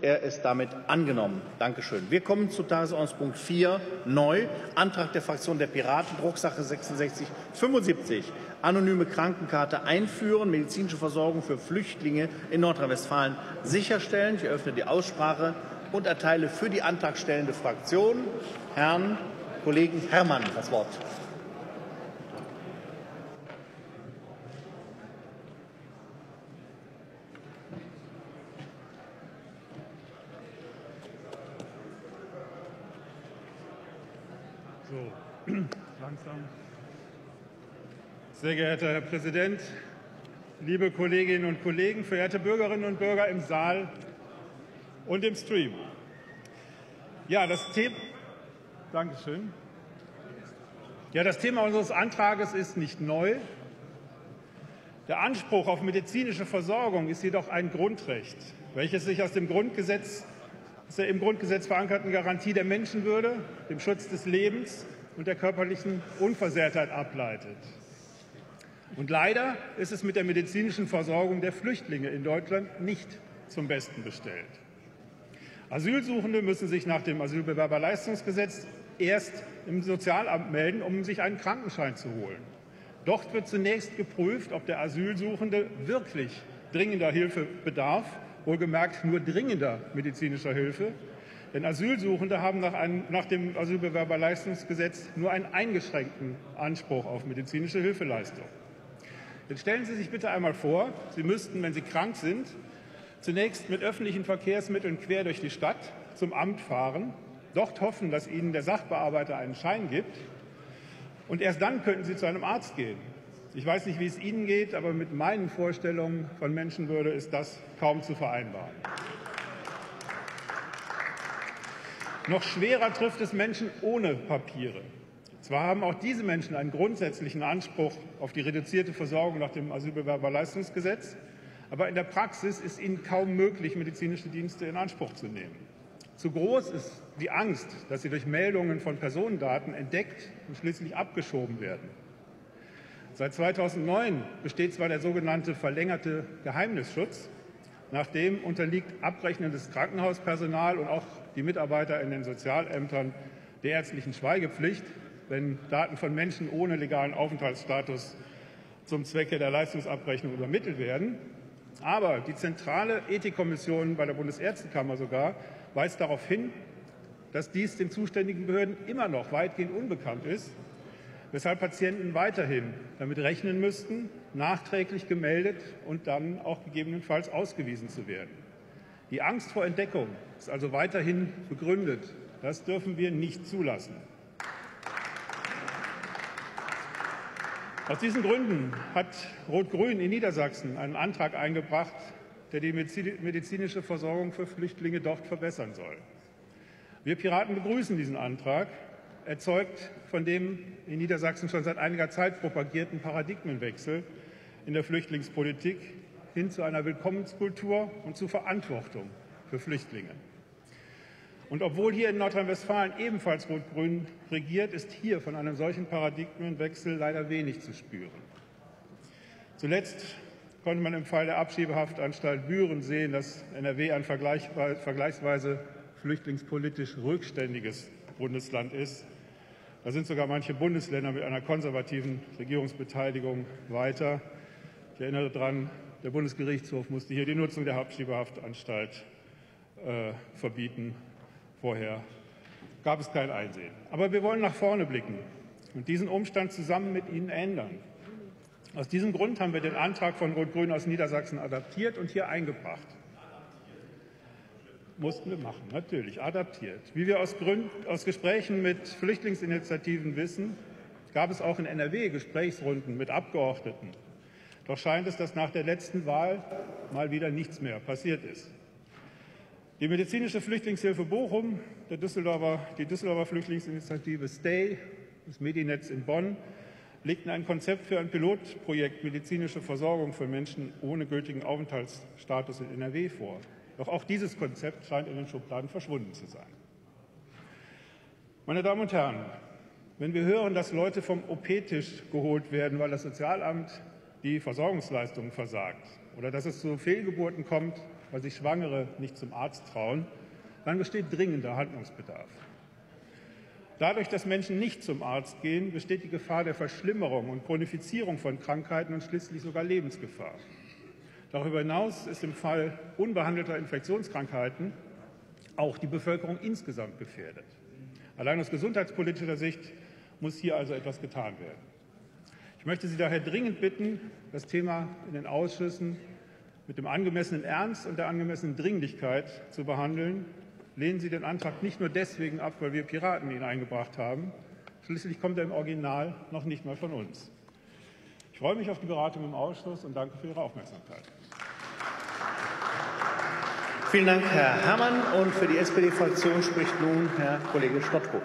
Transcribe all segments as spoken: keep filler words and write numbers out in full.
Er ist damit angenommen. Dankeschön. Wir kommen zu Tagesordnungspunkt vier, neu, Antrag der Fraktion der Piraten, Drucksache sechsundsechzig fünfundsiebzig, anonyme Krankenkarte einführen, medizinische Versorgung für Flüchtlinge in Nordrhein-Westfalen sicherstellen. Ich eröffne die Aussprache und erteile für die antragstellende Fraktion Herrn Kollegen Herrmann das Wort. So, langsam. Sehr geehrter Herr Präsident, liebe Kolleginnen und Kollegen, verehrte Bürgerinnen und Bürger im Saal und im Stream. Ja, das Thema, Dankeschön. Ja, das Thema unseres Antrages ist nicht neu. Der Anspruch auf medizinische Versorgung ist jedoch ein Grundrecht, welches sich aus dem Grundgesetz aus der im Grundgesetz verankerten Garantie der Menschenwürde, dem Schutz des Lebens und der körperlichen Unversehrtheit ableitet. Und leider ist es mit der medizinischen Versorgung der Flüchtlinge in Deutschland nicht zum Besten bestellt. Asylsuchende müssen sich nach dem Asylbewerberleistungsgesetz erst im Sozialamt melden, um sich einen Krankenschein zu holen. Dort wird zunächst geprüft, ob der Asylsuchende wirklich dringender Hilfe bedarf, wohlgemerkt nur dringender medizinischer Hilfe, denn Asylsuchende haben nach, einem, nach dem Asylbewerberleistungsgesetz nur einen eingeschränkten Anspruch auf medizinische Hilfeleistung. Jetzt stellen Sie sich bitte einmal vor, Sie müssten, wenn Sie krank sind, zunächst mit öffentlichen Verkehrsmitteln quer durch die Stadt zum Amt fahren, dort hoffen, dass Ihnen der Sachbearbeiter einen Schein gibt, und erst dann könnten Sie zu einem Arzt gehen. Ich weiß nicht, wie es Ihnen geht, aber mit meinen Vorstellungen von Menschenwürde ist das kaum zu vereinbaren. Noch schwerer trifft es Menschen ohne Papiere. Zwar haben auch diese Menschen einen grundsätzlichen Anspruch auf die reduzierte Versorgung nach dem Asylbewerberleistungsgesetz, aber in der Praxis ist ihnen kaum möglich, medizinische Dienste in Anspruch zu nehmen. Zu groß ist die Angst, dass sie durch Meldungen von Personendaten entdeckt und schließlich abgeschoben werden. Seit zweitausendneun besteht zwar der sogenannte verlängerte Geheimnisschutz, nach dem unterliegt abrechnendes Krankenhauspersonal und auch die Mitarbeiter in den Sozialämtern der ärztlichen Schweigepflicht, wenn Daten von Menschen ohne legalen Aufenthaltsstatus zum Zwecke der Leistungsabrechnung übermittelt werden. Aber die zentrale Ethikkommission bei der Bundesärztekammer sogar weist darauf hin, dass dies den zuständigen Behörden immer noch weitgehend unbekannt ist, weshalb Patienten weiterhin damit rechnen müssten, nachträglich gemeldet und dann auch gegebenenfalls ausgewiesen zu werden. Die Angst vor Entdeckung ist also weiterhin begründet. Das dürfen wir nicht zulassen. Aus diesen Gründen hat Rot-Grün in Niedersachsen einen Antrag eingebracht, der die medizinische Versorgung für Flüchtlinge dort verbessern soll. Wir Piraten begrüßen diesen Antrag. Er zeugt von dem in Niedersachsen schon seit einiger Zeit propagierten Paradigmenwechsel in der Flüchtlingspolitik hin zu einer Willkommenskultur und zu Verantwortung für Flüchtlinge. Und obwohl hier in Nordrhein-Westfalen ebenfalls Rot-Grün regiert, ist hier von einem solchen Paradigmenwechsel leider wenig zu spüren. Zuletzt konnte man im Fall der Abschiebehaftanstalt Büren sehen, dass N R W ein vergleichsweise flüchtlingspolitisch rückständiges Bundesland ist. Da sind sogar manche Bundesländer mit einer konservativen Regierungsbeteiligung weiter. Ich erinnere daran, der Bundesgerichtshof musste hier die Nutzung der Abschiebehaftanstalt äh, verbieten. Vorher gab es kein Einsehen. Aber wir wollen nach vorne blicken und diesen Umstand zusammen mit Ihnen ändern. Aus diesem Grund haben wir den Antrag von Rot-Grün aus Niedersachsen adaptiert und hier eingebracht. Mussten wir machen, natürlich, adaptiert. Wie wir aus, Gründen, aus Gesprächen mit Flüchtlingsinitiativen wissen, gab es auch in N R W Gesprächsrunden mit Abgeordneten. Doch scheint es, dass nach der letzten Wahl mal wieder nichts mehr passiert ist. Die medizinische Flüchtlingshilfe Bochum, der Düsseldorfer, die Düsseldorfer Flüchtlingsinitiative Stay, das Medinetz in Bonn legten ein Konzept für ein Pilotprojekt medizinische Versorgung für Menschen ohne gültigen Aufenthaltsstatus in N R W vor. Doch auch dieses Konzept scheint in den Schubladen verschwunden zu sein. Meine Damen und Herren, wenn wir hören, dass Leute vom O P-Tisch geholt werden, weil das Sozialamt die Versorgungsleistungen versagt, oder dass es zu Fehlgeburten kommt, weil sich Schwangere nicht zum Arzt trauen, dann besteht dringender Handlungsbedarf. Dadurch, dass Menschen nicht zum Arzt gehen, besteht die Gefahr der Verschlimmerung und Chronifizierung von Krankheiten und schließlich sogar Lebensgefahr. Darüber hinaus ist im Fall unbehandelter Infektionskrankheiten auch die Bevölkerung insgesamt gefährdet. Allein aus gesundheitspolitischer Sicht muss hier also etwas getan werden. Ich möchte Sie daher dringend bitten, das Thema in den Ausschüssen mit dem angemessenen Ernst und der angemessenen Dringlichkeit zu behandeln. Lehnen Sie den Antrag nicht nur deswegen ab, weil wir Piraten ihn eingebracht haben. Schließlich kommt er im Original noch nicht mal von uns. Ich freue mich auf die Beratung im Ausschuss und danke für Ihre Aufmerksamkeit. Vielen Dank, Herr Herrmann. Und für die S P D-Fraktion spricht nun Herr Kollege Stottrup.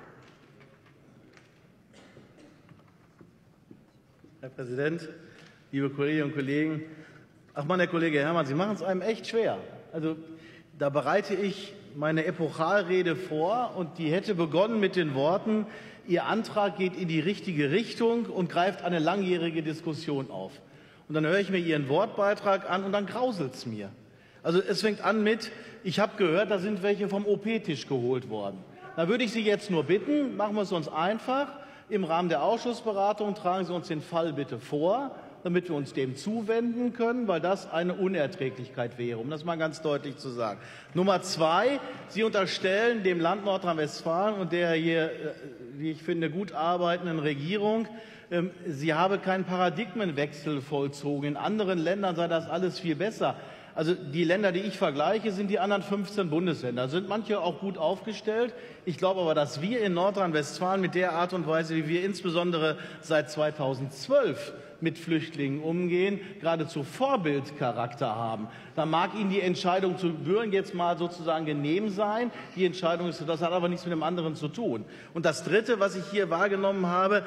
Herr Präsident, liebe Kolleginnen und Kollegen! Ach Mann, Herr Kollege Herrmann, Sie machen es einem echt schwer. Also, da bereite ich meine Epochalrede vor, und die hätte begonnen mit den Worten: Ihr Antrag geht in die richtige Richtung und greift eine langjährige Diskussion auf. Und dann höre ich mir Ihren Wortbeitrag an und dann grauselt es mir. Also es fängt an mit: Ich habe gehört, da sind welche vom O P-Tisch geholt worden. Da würde ich Sie jetzt nur bitten, machen wir es uns einfach. Im Rahmen der Ausschussberatung tragen Sie uns den Fall bitte vor, damit wir uns dem zuwenden können, weil das eine Unerträglichkeit wäre, um das mal ganz deutlich zu sagen. Nummer zwei: Sie unterstellen dem Land Nordrhein-Westfalen und der hier, wie ich finde, gut arbeitenden Regierung, sie habe keinen Paradigmenwechsel vollzogen. In anderen Ländern sei das alles viel besser. Also die Länder, die ich vergleiche, sind die anderen fünfzehn Bundesländer. Da sind manche auch gut aufgestellt. Ich glaube aber, dass wir in Nordrhein-Westfalen mit der Art und Weise, wie wir insbesondere seit zweitausendzwölf mit Flüchtlingen umgehen, geradezu Vorbildcharakter haben. Da mag Ihnen die Entscheidung zu Büren jetzt mal sozusagen genehm sein. Die Entscheidung ist, das hat aber nichts mit dem anderen zu tun. Und das Dritte, was ich hier wahrgenommen habe: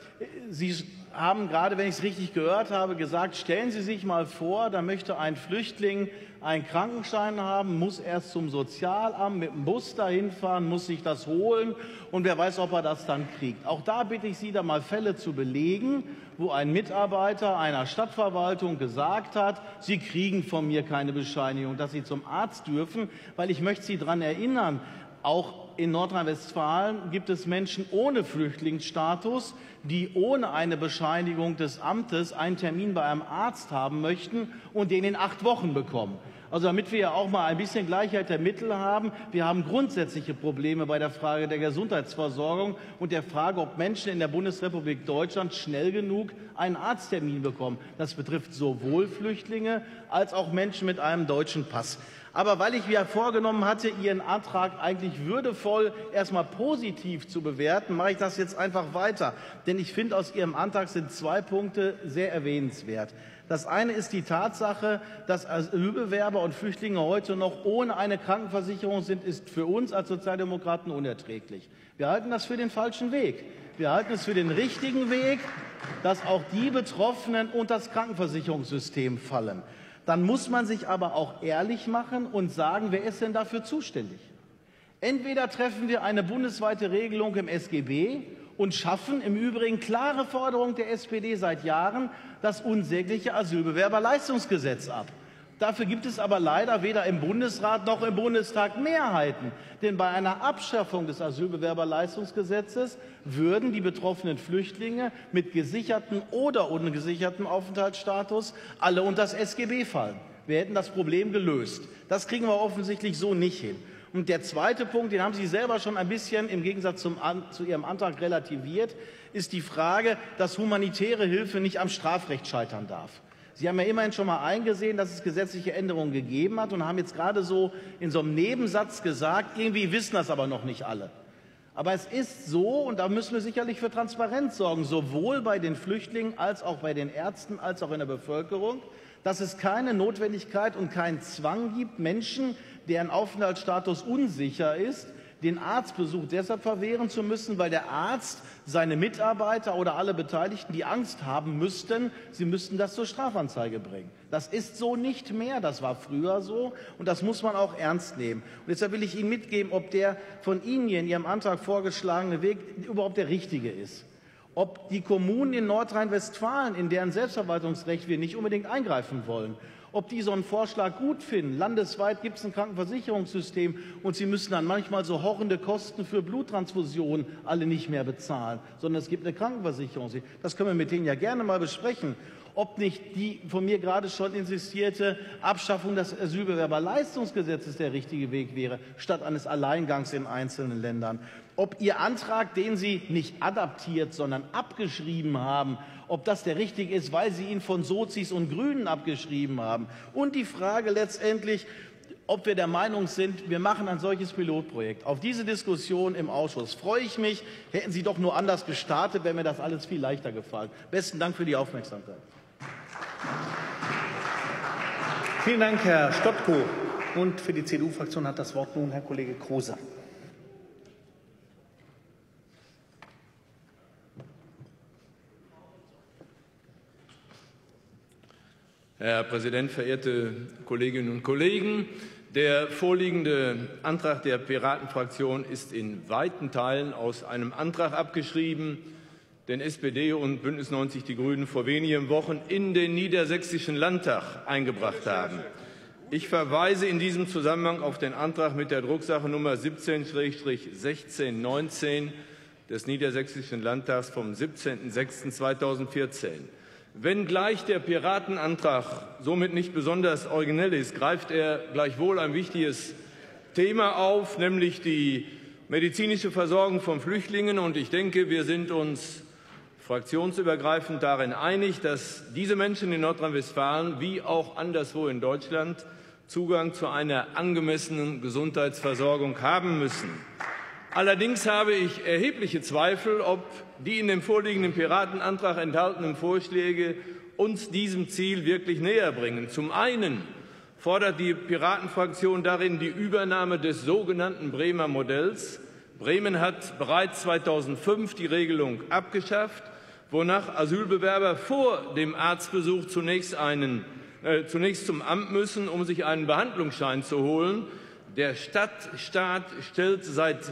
Sie haben gerade, wenn ich es richtig gehört habe, gesagt, stellen Sie sich mal vor, da möchte ein Flüchtling einen Krankenschein haben, muss erst zum Sozialamt mit dem Bus dahin fahren, muss sich das holen, und wer weiß, ob er das dann kriegt. Auch da bitte ich Sie, da mal Fälle zu belegen, wo ein Mitarbeiter einer Stadtverwaltung gesagt hat, Sie kriegen von mir keine Bescheinigung, dass Sie zum Arzt dürfen, weil ich möchte Sie daran erinnern, auch in Nordrhein-Westfalen gibt es Menschen ohne Flüchtlingsstatus, die ohne eine Bescheinigung des Amtes einen Termin bei einem Arzt haben möchten und den in acht Wochen bekommen. Also damit wir ja auch mal ein bisschen Gleichheit der Mittel haben. Wir haben grundsätzliche Probleme bei der Frage der Gesundheitsversorgung und der Frage, ob Menschen in der Bundesrepublik Deutschland schnell genug einen Arzttermin bekommen. Das betrifft sowohl Flüchtlinge als auch Menschen mit einem deutschen Pass. Aber weil ich mir vorgenommen hatte, Ihren Antrag eigentlich würdevoll erstmal positiv zu bewerten, mache ich das jetzt einfach weiter. Denn ich finde, aus Ihrem Antrag sind zwei Punkte sehr erwähnenswert. Das eine ist die Tatsache, dass Asylbewerber und Flüchtlinge heute noch ohne eine Krankenversicherung sind, ist für uns als Sozialdemokraten unerträglich. Wir halten das für den falschen Weg. Wir halten es für den richtigen Weg, dass auch die Betroffenen unter das Krankenversicherungssystem fallen. Dann muss man sich aber auch ehrlich machen und sagen, wer ist denn dafür zuständig? Entweder treffen wir eine bundesweite Regelung im S G B und schaffen im Übrigen klare Forderung der S P D seit Jahren das unsägliche Asylbewerberleistungsgesetz ab. Dafür gibt es aber leider weder im Bundesrat noch im Bundestag Mehrheiten. Denn bei einer Abschaffung des Asylbewerberleistungsgesetzes würden die betroffenen Flüchtlinge mit gesichertem oder ungesichertem Aufenthaltsstatus alle unter das S G B fallen. Wir hätten das Problem gelöst. Das kriegen wir offensichtlich so nicht hin. Und der zweite Punkt, den haben Sie selber schon ein bisschen im Gegensatz zum, zu Ihrem Antrag relativiert, ist die Frage, dass humanitäre Hilfe nicht am Strafrecht scheitern darf. Sie haben ja immerhin schon mal eingesehen, dass es gesetzliche Änderungen gegeben hat und haben jetzt gerade so in so einem Nebensatz gesagt, irgendwie wissen das aber noch nicht alle. Aber es ist so, und da müssen wir sicherlich für Transparenz sorgen, sowohl bei den Flüchtlingen als auch bei den Ärzten als auch in der Bevölkerung, dass es keine Notwendigkeit und keinen Zwang gibt, Menschen, deren Aufenthaltsstatus unsicher ist, den Arztbesuch deshalb verwehren zu müssen, weil der Arzt seine Mitarbeiter oder alle Beteiligten, die Angst haben müssten, sie müssten das zur Strafanzeige bringen. Das ist so nicht mehr, das war früher so, und das muss man auch ernst nehmen. Und deshalb will ich Ihnen mitgeben, ob der von Ihnen hier in Ihrem Antrag vorgeschlagene Weg überhaupt der richtige ist. Ob die Kommunen in Nordrhein-Westfalen, in deren Selbstverwaltungsrecht wir nicht unbedingt eingreifen wollen, ob die so einen Vorschlag gut finden. Landesweit gibt es ein Krankenversicherungssystem und sie müssen dann manchmal so horrende Kosten für Bluttransfusionen alle nicht mehr bezahlen, sondern es gibt eine Krankenversicherung. Das können wir mit denen ja gerne mal besprechen, ob nicht die von mir gerade schon insistierte Abschaffung des Asylbewerberleistungsgesetzes der richtige Weg wäre, statt eines Alleingangs in einzelnen Ländern. Ob Ihr Antrag, den Sie nicht adaptiert, sondern abgeschrieben haben, ob das der richtige ist, weil Sie ihn von Sozis und Grünen abgeschrieben haben. Und die Frage letztendlich, ob wir der Meinung sind, wir machen ein solches Pilotprojekt. Auf diese Diskussion im Ausschuss freue ich mich. Hätten Sie doch nur anders gestartet, wäre mir das alles viel leichter gefallen. Besten Dank für die Aufmerksamkeit. Vielen Dank, Herr Stottko. Und für die C D U-Fraktion hat das Wort nun Herr Kollege Kruse. Herr Präsident, verehrte Kolleginnen und Kollegen! Der vorliegende Antrag der Piratenfraktion ist in weiten Teilen aus einem Antrag abgeschrieben, den S P D und Bündnis neunzig Die Grünen vor wenigen Wochen in den Niedersächsischen Landtag eingebracht haben. Ich verweise in diesem Zusammenhang auf den Antrag mit der Drucksache Nummer siebzehn sechzehn neunzehn des Niedersächsischen Landtags vom siebzehnten sechsten zweitausendvierzehn. Wenngleich der Piratenantrag somit nicht besonders originell ist, greift er gleichwohl ein wichtiges Thema auf, nämlich die medizinische Versorgung von Flüchtlingen. Und ich denke, wir sind uns fraktionsübergreifend darin einig, dass diese Menschen in Nordrhein-Westfalen wie auch anderswo in Deutschland Zugang zu einer angemessenen Gesundheitsversorgung haben müssen. Allerdings habe ich erhebliche Zweifel, ob die in dem vorliegenden Piratenantrag enthaltenen Vorschläge uns diesem Ziel wirklich näher bringen. Zum einen fordert die Piratenfraktion darin die Übernahme des sogenannten Bremer Modells. Bremen hat bereits zweitausendfünf die Regelung abgeschafft, wonach Asylbewerber vor dem Arztbesuch zunächst, einen, äh, zunächst zum Amt müssen, um sich einen Behandlungsschein zu holen. Der Stadtstaat stellt seit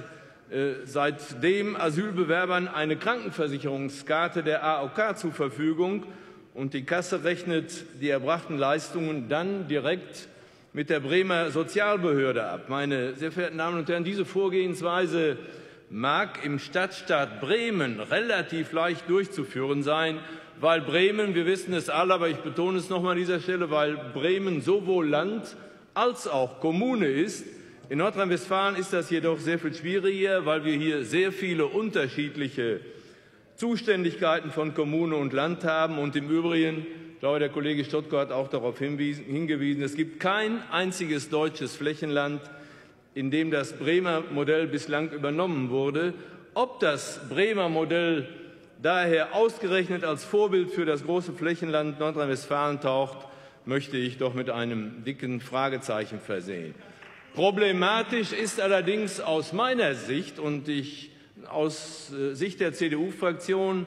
seitdem Asylbewerbern eine Krankenversicherungskarte der A O K zur Verfügung und die Kasse rechnet die erbrachten Leistungen dann direkt mit der Bremer Sozialbehörde ab. Meine sehr verehrten Damen und Herren, diese Vorgehensweise mag im Stadtstaat Bremen relativ leicht durchzuführen sein, weil Bremen, wir wissen es alle, aber ich betone es noch einmal an dieser Stelle, weil Bremen sowohl Land als auch Kommune ist. In Nordrhein-Westfalen ist das jedoch sehr viel schwieriger, weil wir hier sehr viele unterschiedliche Zuständigkeiten von Kommune und Land haben. Und im Übrigen, ich glaube, der Kollege Stottko hat auch darauf hingewiesen, es gibt kein einziges deutsches Flächenland, in dem das Bremer Modell bislang übernommen wurde. Ob das Bremer Modell daher ausgerechnet als Vorbild für das große Flächenland Nordrhein-Westfalen taucht, möchte ich doch mit einem dicken Fragezeichen versehen. Problematisch ist allerdings aus meiner Sicht und ich, aus Sicht der C D U-Fraktion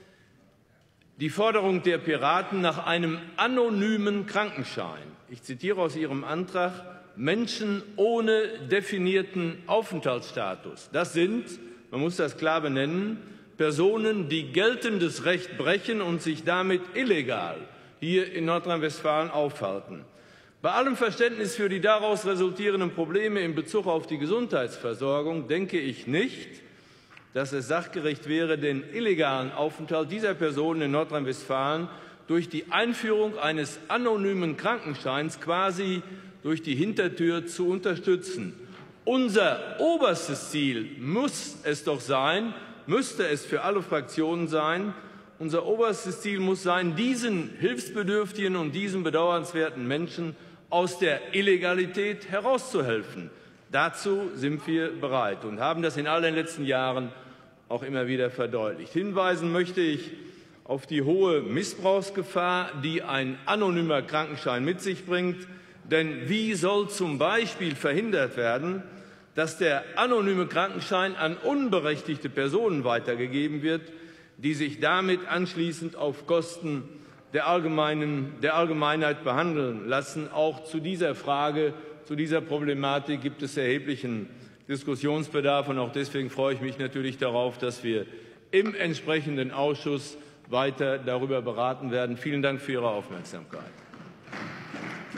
die Forderung der Piraten nach einem anonymen Krankenschein. Ich zitiere aus Ihrem Antrag: Menschen ohne definierten Aufenthaltsstatus. Das sind, man muss das klar benennen, Personen, die geltendes Recht brechen und sich damit illegal hier in Nordrhein-Westfalen aufhalten. Bei allem Verständnis für die daraus resultierenden Probleme in Bezug auf die Gesundheitsversorgung denke ich nicht, dass es sachgerecht wäre, den illegalen Aufenthalt dieser Personen in Nordrhein-Westfalen durch die Einführung eines anonymen Krankenscheins quasi durch die Hintertür zu unterstützen. Unser oberstes Ziel muss es doch sein, müsste es für alle Fraktionen sein, unser oberstes Ziel muss sein, diesen hilfsbedürftigen und diesen bedauernswerten Menschen aus der Illegalität herauszuhelfen. Dazu sind wir bereit und haben das in all den letzten Jahren auch immer wieder verdeutlicht. Hinweisen möchte ich auf die hohe Missbrauchsgefahr, die ein anonymer Krankenschein mit sich bringt. Denn wie soll zum Beispiel verhindert werden, dass der anonyme Krankenschein an unberechtigte Personen weitergegeben wird, die sich damit anschließend auf Kosten der, Allgemeinen, der Allgemeinheit behandeln lassen? Auch zu dieser Frage, zu dieser Problematik gibt es erheblichen Diskussionsbedarf. Und auch deswegen freue ich mich natürlich darauf, dass wir im entsprechenden Ausschuss weiter darüber beraten werden. Vielen Dank für Ihre Aufmerksamkeit.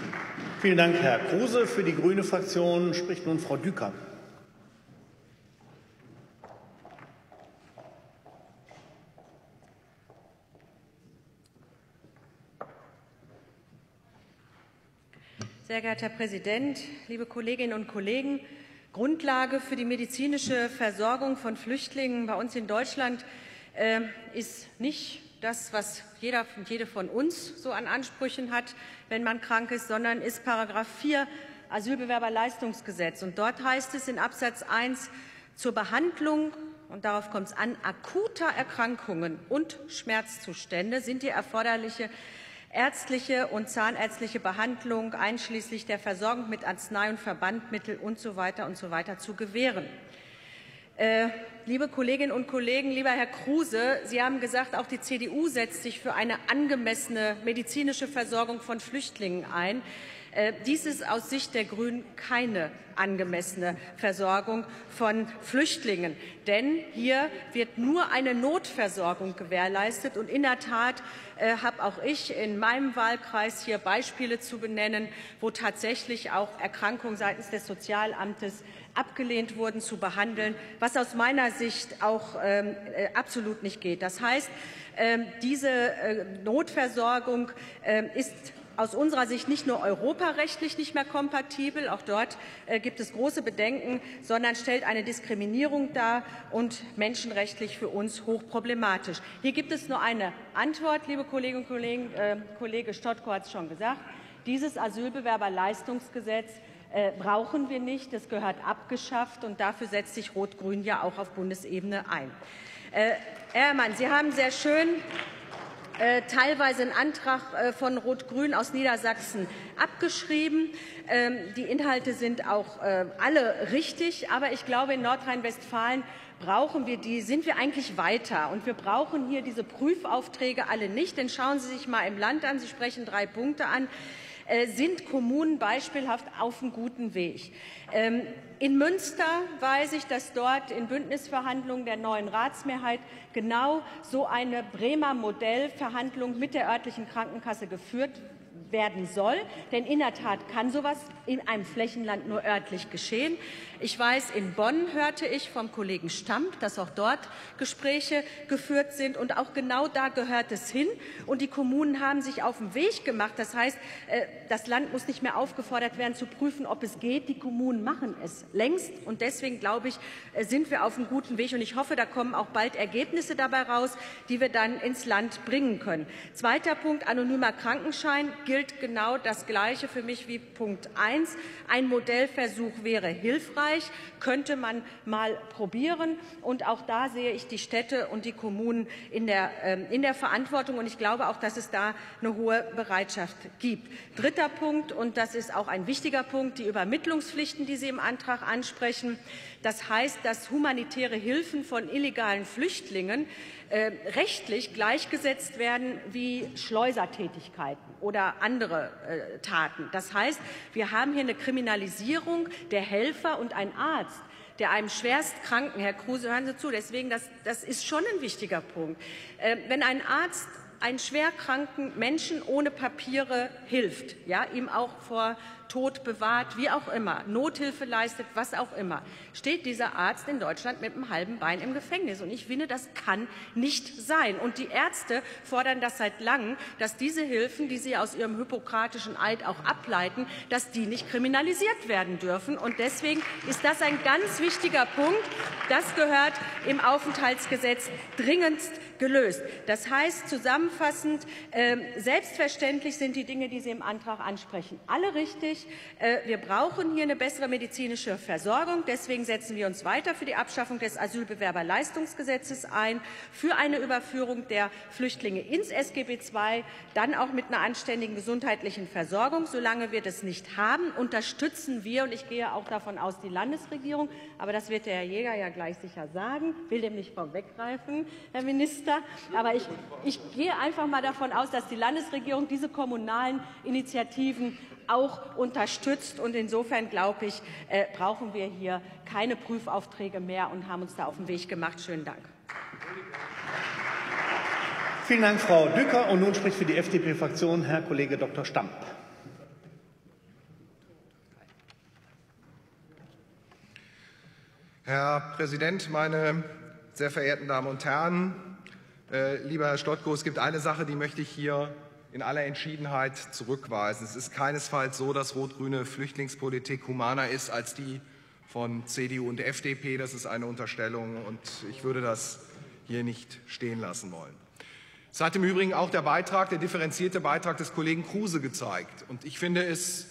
Vielen Dank, Herr Kruse. Für die Grüne Fraktion spricht nun Frau Düker. Sehr geehrter Herr Präsident, liebe Kolleginnen und Kollegen! Grundlage für die medizinische Versorgung von Flüchtlingen bei uns in Deutschland äh, ist nicht das, was jeder und jede von uns so an Ansprüchen hat, wenn man krank ist, sondern ist Paragraph vier Asylbewerberleistungsgesetz. Und dort heißt es in Absatz eins, zur Behandlung, und darauf kommt es an, akuter Erkrankungen und Schmerzzustände sind die erforderliche ärztliche und zahnärztliche Behandlung einschließlich der Versorgung mit Arznei- und Verbandmitteln und so weiter und so weiter zu gewähren. Äh, liebe Kolleginnen und Kollegen, lieber Herr Kruse, Sie haben gesagt, auch die C D U setzt sich für eine angemessene medizinische Versorgung von Flüchtlingen ein. Äh, dies ist aus Sicht der Grünen keine angemessene Versorgung von Flüchtlingen. Denn hier wird nur eine Notversorgung gewährleistet. Und in der Tat äh, habe auch ich in meinem Wahlkreis hier Beispiele zu benennen, wo tatsächlich auch Erkrankungen seitens des Sozialamtes abgelehnt wurden zu behandeln, was aus meiner Sicht auch ähm, äh, absolut nicht geht. Das heißt, ähm, diese äh, Notversorgung äh, ist aus unserer Sicht nicht nur europarechtlich nicht mehr kompatibel, auch dort äh, gibt es große Bedenken, sondern stellt eine Diskriminierung dar und menschenrechtlich für uns hochproblematisch. Hier gibt es nur eine Antwort, liebe Kolleginnen und Kollegen. Äh, Kollege Stotko hat es schon gesagt. Dieses Asylbewerberleistungsgesetz äh, brauchen wir nicht. Es gehört abgeschafft, und dafür setzt sich Rot-Grün ja auch auf Bundesebene ein. Äh, Herr Herrmann, Sie haben sehr schön Äh, teilweise einen Antrag äh, von Rot-Grün aus Niedersachsen abgeschrieben. Ähm, die Inhalte sind auch äh, alle richtig, aber ich glaube, in Nordrhein-Westfalen brauchen wir die, sind wir eigentlich weiter. Und wir brauchen hier diese Prüfaufträge alle nicht. Denn schauen Sie sich mal im Land an, Sie sprechen drei Punkte an, äh, sind Kommunen beispielhaft auf einem guten Weg. Ähm, In Münster weiß ich, dass dort in Bündnisverhandlungen der neuen Ratsmehrheit genau so eine Bremer Modellverhandlung mit der örtlichen Krankenkasse geführt werden soll. Denn in der Tat kann sowas in einem Flächenland nur örtlich geschehen. Ich weiß, in Bonn hörte ich vom Kollegen Stamp, dass auch dort Gespräche geführt sind. Und auch genau da gehört es hin. Und die Kommunen haben sich auf den Weg gemacht. Das heißt, das Land muss nicht mehr aufgefordert werden, zu prüfen, ob es geht. Die Kommunen machen es längst. Und deswegen, glaube ich, sind wir auf einem guten Weg. Und ich hoffe, da kommen auch bald Ergebnisse dabei raus, die wir dann ins Land bringen können. Zweiter Punkt, anonymer Krankenschein, gilt genau das Gleiche für mich wie Punkt eins. Ein Modellversuch wäre hilfreich, könnte man mal probieren. Und auch da sehe ich die Städte und die Kommunen in der, äh, in der Verantwortung. Und ich glaube auch, dass es da eine hohe Bereitschaft gibt. Dritter Punkt, und das ist auch ein wichtiger Punkt, die Übermittlungspflichten, die Sie im Antrag ansprechen. Das heißt, dass humanitäre Hilfen von illegalen Flüchtlingen äh, rechtlich gleichgesetzt werden wie Schleusertätigkeiten oder andere äh, Taten. Das heißt, wir haben hier eine Kriminalisierung der Helfer, und ein Arzt, der einem Schwerstkranken, Herr Kruse, hören Sie zu, deswegen, das, das ist schon ein wichtiger Punkt. Äh, wenn ein Arzt einen schwerkranken Menschen ohne Papiere hilft, ja, ihm auch vor Tod bewahrt, wie auch immer, Nothilfe leistet, was auch immer, steht dieser Arzt in Deutschland mit einem halben Bein im Gefängnis. Und ich finde, das kann nicht sein. Und die Ärzte fordern das seit langem, dass diese Hilfen, die sie aus ihrem hippokratischen Eid auch ableiten, dass die nicht kriminalisiert werden dürfen. Und deswegen ist das ein ganz wichtiger Punkt. Das gehört im Aufenthaltsgesetz dringendst gelöst. Das heißt zusammenfassend, äh, selbstverständlich sind die Dinge, die Sie im Antrag ansprechen, alle richtig. Äh, wir brauchen hier eine bessere medizinische Versorgung. Deswegen setzen wir uns weiter für die Abschaffung des Asylbewerberleistungsgesetzes ein, für eine Überführung der Flüchtlinge ins S G B zwei, dann auch mit einer anständigen gesundheitlichen Versorgung. Solange wir das nicht haben, unterstützen wir, und ich gehe auch davon aus, die Landesregierung, aber das wird der Herr Jäger ja gleich sicher sagen, will dem nicht vorweggreifen, Herr Minister. Aber ich, ich gehe einfach mal davon aus, dass die Landesregierung diese kommunalen Initiativen auch unterstützt. Und insofern, glaube ich, äh, brauchen wir hier keine Prüfaufträge mehr und haben uns da auf den Weg gemacht. Schönen Dank. Vielen Dank, Frau Düker. Und nun spricht für die F D P-Fraktion Herr Kollege Doktor Stamp. Herr Präsident, meine sehr verehrten Damen und Herren! Äh, lieber Herr Stotko, es gibt eine Sache, die möchte ich hier in aller Entschiedenheit zurückweisen. Es ist keinesfalls so, dass rot-grüne Flüchtlingspolitik humaner ist als die von C D U und F D P. Das ist eine Unterstellung, und ich würde das hier nicht stehen lassen wollen. Es hat im Übrigen auch der Beitrag, der differenzierte Beitrag des Kollegen Kruse gezeigt. Und ich finde es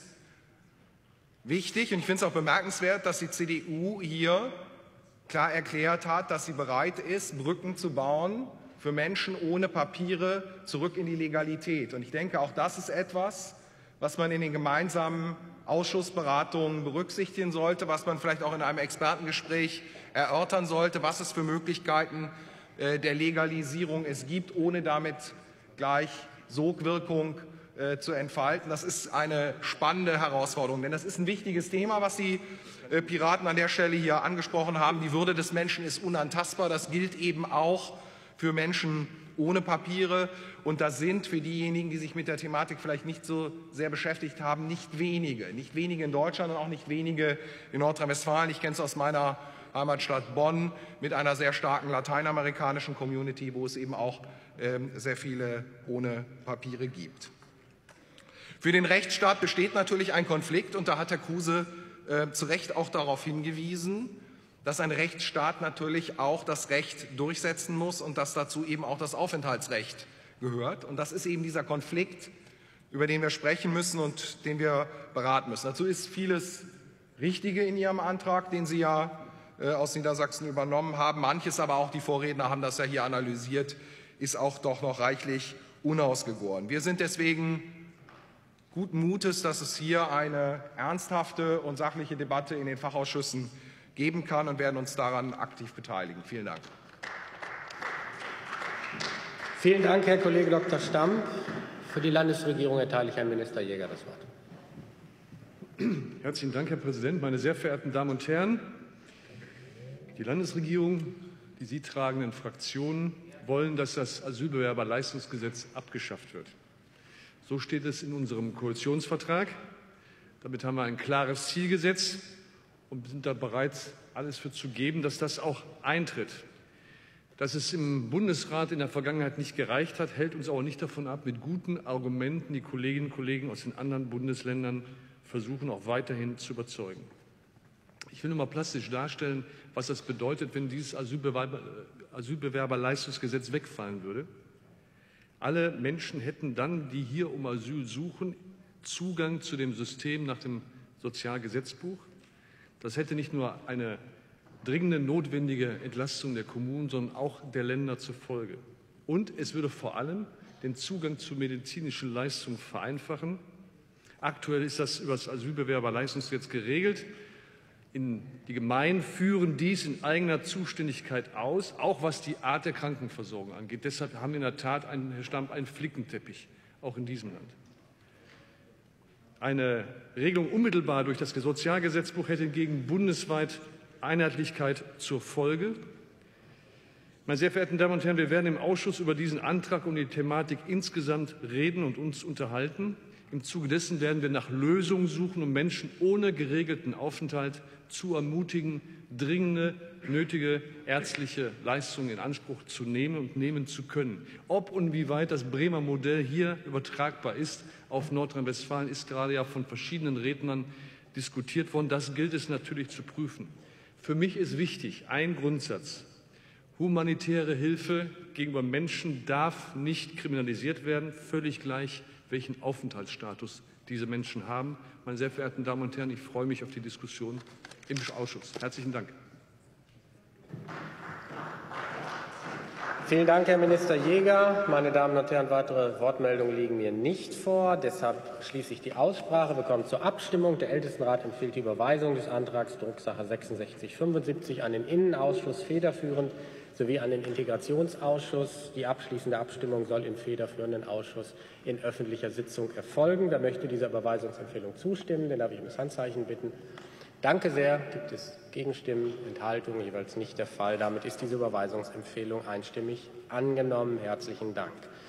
wichtig und ich finde es auch bemerkenswert, dass die C D U hier klar erklärt hat, dass sie bereit ist, Brücken zu bauen für Menschen ohne Papiere zurück in die Legalität. Und ich denke, auch das ist etwas, was man in den gemeinsamen Ausschussberatungen berücksichtigen sollte, was man vielleicht auch in einem Expertengespräch erörtern sollte, was es für Möglichkeiten äh, der Legalisierung es gibt, ohne damit gleich Sogwirkung äh, zu entfalten. Das ist eine spannende Herausforderung, denn das ist ein wichtiges Thema, was die äh, Piraten an der Stelle hier angesprochen haben. Die Würde des Menschen ist unantastbar. Das gilt eben auch für Menschen ohne Papiere. Und das sind für diejenigen, die sich mit der Thematik vielleicht nicht so sehr beschäftigt haben, nicht wenige. Nicht wenige in Deutschland und auch nicht wenige in Nordrhein-Westfalen. Ich kenne es aus meiner Heimatstadt Bonn mit einer sehr starken lateinamerikanischen Community, wo es eben auch ähm, sehr viele ohne Papiere gibt. Für den Rechtsstaat besteht natürlich ein Konflikt, und da hat Herr Kruse äh, zu Recht auch darauf hingewiesen, dass ein Rechtsstaat natürlich auch das Recht durchsetzen muss und dass dazu eben auch das Aufenthaltsrecht gehört. Und das ist eben dieser Konflikt, über den wir sprechen müssen und den wir beraten müssen. Dazu ist vieles Richtige in Ihrem Antrag, den Sie ja äh, aus Niedersachsen übernommen haben. Manches aber auch, die Vorredner haben das ja hier analysiert, ist auch doch noch reichlich unausgegoren. Wir sind deswegen guten Mutes, dass es hier eine ernsthafte und sachliche Debatte in den Fachausschüssen geben kann, und werden uns daran aktiv beteiligen. Vielen Dank. Vielen Dank, Herr Kollege Doktor Stamm. Für die Landesregierung erteile ich Herrn Minister Jäger das Wort. Herzlichen Dank, Herr Präsident, meine sehr verehrten Damen und Herren! Die Landesregierung, die Sie tragenden Fraktionen wollen, dass das Asylbewerberleistungsgesetz abgeschafft wird. So steht es in unserem Koalitionsvertrag. Damit haben wir ein klares Ziel gesetzt und sind da bereit, alles für zu geben, dass das auch eintritt. Dass es im Bundesrat in der Vergangenheit nicht gereicht hat, hält uns auch nicht davon ab, mit guten Argumenten die Kolleginnen und Kollegen aus den anderen Bundesländern versuchen, auch weiterhin zu überzeugen. Ich will nur mal plastisch darstellen, was das bedeutet, wenn dieses Asylbewerber, Asylbewerberleistungsgesetz wegfallen würde. Alle Menschen hätten dann, die hier um Asyl suchen, Zugang zu dem System nach dem Sozialgesetzbuch. Das hätte nicht nur eine dringende, notwendige Entlastung der Kommunen, sondern auch der Länder zur Folge. Und es würde vor allem den Zugang zu medizinischen Leistungen vereinfachen. Aktuell ist das über das Asylbewerberleistungsgesetz geregelt. In die Gemeinden führen dies in eigener Zuständigkeit aus, auch was die Art der Krankenversorgung angeht. Deshalb haben wir in der Tat, einen, Herr Stamm, einen Flickenteppich, auch in diesem Land. Eine Regelung unmittelbar durch das Sozialgesetzbuch hätte hingegen bundesweit Einheitlichkeit zur Folge. Meine sehr verehrten Damen und Herren, wir werden im Ausschuss über diesen Antrag und die Thematik insgesamt reden und uns unterhalten. Im Zuge dessen werden wir nach Lösungen suchen, um Menschen ohne geregelten Aufenthalt zu ermutigen, dringende, nötige ärztliche Leistungen in Anspruch zu nehmen und nehmen zu können. Ob und wie weit das Bremer Modell hier übertragbar ist auf Nordrhein-Westfalen, ist gerade ja von verschiedenen Rednern diskutiert worden. Das gilt es natürlich zu prüfen. Für mich ist wichtig ein Grundsatz: Humanitäre Hilfe gegenüber Menschen darf nicht kriminalisiert werden, völlig gleich, welchen Aufenthaltsstatus diese Menschen haben. Meine sehr verehrten Damen und Herren, ich freue mich auf die Diskussion im Ausschuss. Herzlichen Dank. Vielen Dank, Herr Minister Jäger. Meine Damen und Herren, weitere Wortmeldungen liegen mir nicht vor. Deshalb schließe ich die Aussprache. Wir kommen zur Abstimmung. Der Ältestenrat empfiehlt die Überweisung des Antrags Drucksache sechsundsechzig fünfundsiebzig an den Innenausschuss federführend sowie an den Integrationsausschuss. Die abschließende Abstimmung soll im federführenden Ausschuss in öffentlicher Sitzung erfolgen. Wer möchte dieser Überweisungsempfehlung zustimmen, den darf ich um das Handzeichen bitten. Danke sehr. Gibt es Gegenstimmen, Enthaltungen? Jeweils nicht der Fall. Damit ist diese Überweisungsempfehlung einstimmig angenommen. Herzlichen Dank.